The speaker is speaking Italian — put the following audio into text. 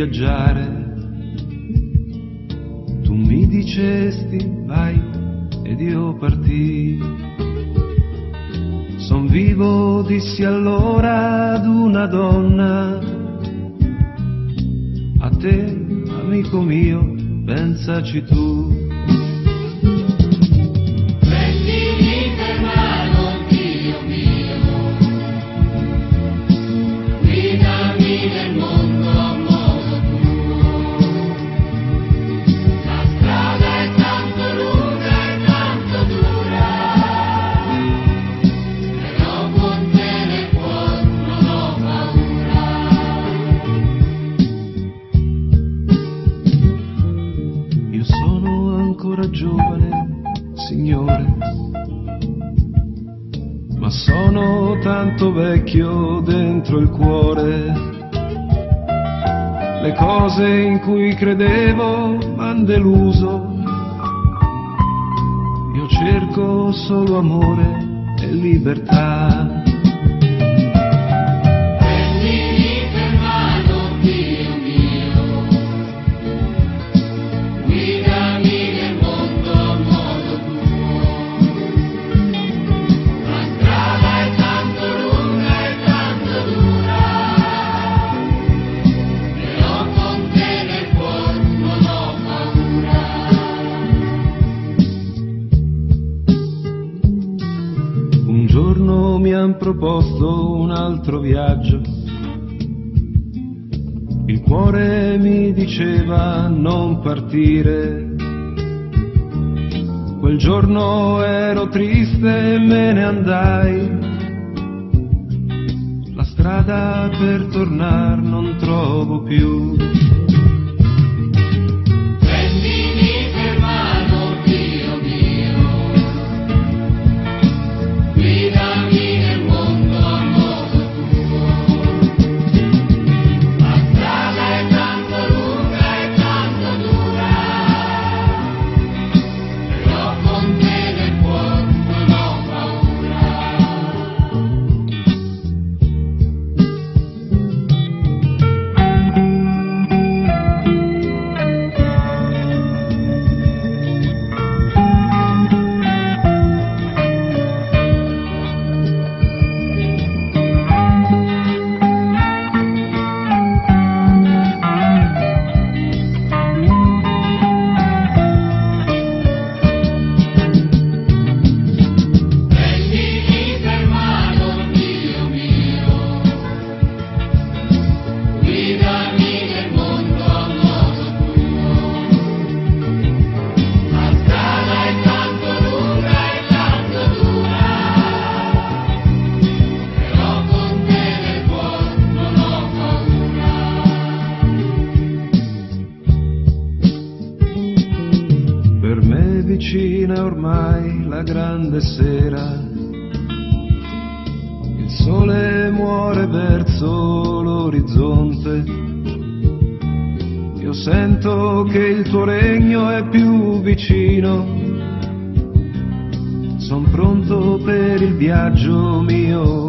viaggiare. Tu mi dicesti vai ed io partii. Son vivo, dissi allora ad una donna, a te, amico mio, pensaci tu. Prendimi per mano, Dio mio, guidami nel mondo a modo tuo. La strada è tanto lunga e tanto dura, però con te nel cuore non ho paura. Io sono ancora giovane, Signore, ma sono tanto vecchio dentro il cuore. Le cose in cui credevo m'han deluso. Io cerco solo amore e libertà. Prendimi per mano, Dio mio, guidami nel mondo a modo tuo. La strada è tanto lunga e tanto dura, però con te nel cuore non ho paura. Un giorno mi han proposto un altro viaggio. Il cuore mi diceva non partire. Quel giorno ero triste e me ne andai. La strada per tornar non trovo più. Prendimi per mano, Dio mio, guidami nel mondo a modo tuo. La strada è tanto lunga e tanto dura, però con te nel cuore non ho paura. Prendimi per mano, Dio mio, guidami nel mondo a modo tuo. La strada è tanto lunga e tanto dura, però con te nel cuore non ho paura. Per me vicina ormai la grande sera. Il sole muore verso l'orizzonte. Io sento che il tuo regno è più vicino. Son pronto per il viaggio mio